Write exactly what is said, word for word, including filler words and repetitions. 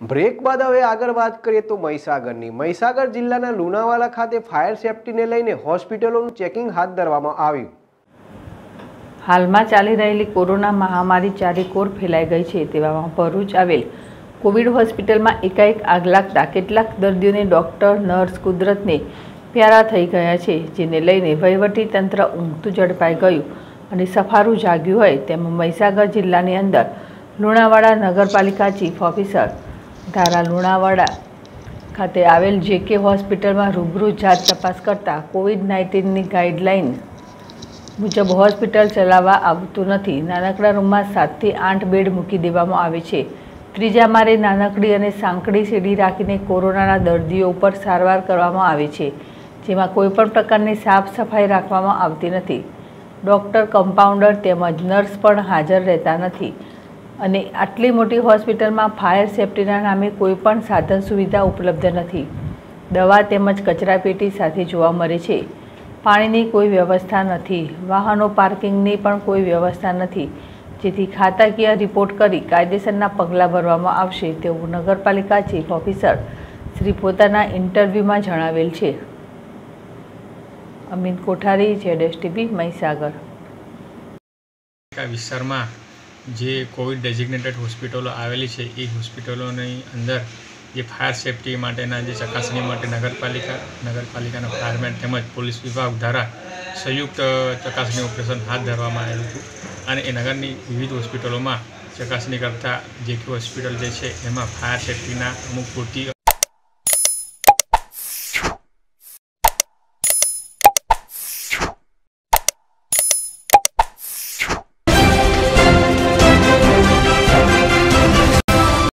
Break બાદ હવે આગળ વાત કરીએ તો મહીસાગરની મહીસાગર જિલ્લાના લુણાવાડા ખાતે ફાયર સેફટીને લઈને હોસ્પિટલોનું ચેકિંગ હાથ ધરવામાં આવ્યું। હાલમાં ચાલી રહેલી કોરોના મહામારી ચારેકોર ફેલાઈ ગઈ છે, તેવામાં ભરૂચ આવેલ કોવિડ હોસ્પિટલમાં એકાએક આગ લાગતા કેટલાક દર્દીઓને ડોક્ટર નર્સ કુદરતને પ્યારા થઈ ગયા છે, જેને લઈને વહીવટી તંત્ર ઊંઘતું ઝડપાઈ ગયું અને સફારું જાગ્યું હોય તેમ મહીસાગર જિલ્લાની અંદર લુણાવાડા નગરપાલિકા ચીફ ઓફિસર ધારા લુણાવાડા ખાતે આવેલ જેકે હોસ્પિટલમાં રૂબરૂ જાત તપાસ કરતા કોવિડ નાઇન્ટીનની ગાઈડલાઇન મુજબ હોસ્પિટલ ચલાવવા આવતું નથી। નાનકડા રૂમમાં સાતથી આઠ બેડ મૂકી દેવામાં આવે છે। ત્રીજા માળે નાનકડી અને સાંકડી સીડી રાખીને કોરોનાના દર્દીઓ ઉપર સારવાર કરવામાં આવે છે, જેમાં કોઈપણ પ્રકારની સાફ સફાઈ રાખવામાં આવતી નથી। ડૉક્ટર, કમ્પાઉન્ડર તેમજ નર્સ પણ હાજર રહેતા નથી અને આટલી મોટી હોસ્પિટલમાં ફાયર સેફટીના નામે કોઈપણ સાધન સુવિધા ઉપલબ્ધ નથી। દવા તેમજ કચરાપેટી સાથે જોવા મળે છે। પાણીની કોઈ વ્યવસ્થા નથી, વાહનો પાર્કિંગની પણ કોઈ વ્યવસ્થા નથી, જેથી ખાતાકીય રિપોર્ટ કરી કાયદેસરના પગલાં ભરવામાં આવશે તેવું નગરપાલિકા ચીફ ઓફિસર શ્રી પોતાના ઇન્ટરવ્યૂમાં જણાવેલ છે। અમીન કોઠારી, જેડેશ ટીવી, મહીસાગર। વિસ્તારમાં જે કોવિડ ડેઝિગ્નેટેડ હોસ્પિટલો આવેલી છે એ હોસ્પિટલોની અંદર જે ફાયર સેફટી માટેના જે ચકાસણી માટે નગરપાલિકા નગરપાલિકાના ફાયરમેન તેમજ પોલીસ વિભાગ દ્વારા સંયુક્ત ચકાસણી ઓપરેશન હાથ ધરવામાં આવેલું હતું અને એ નગરની વિવિધ હોસ્પિટલોમાં ચકાસણી કરતા જે કે હોસ્પિટલ જે છે એમાં ફાયર સેફટીના અમુક પૂરતી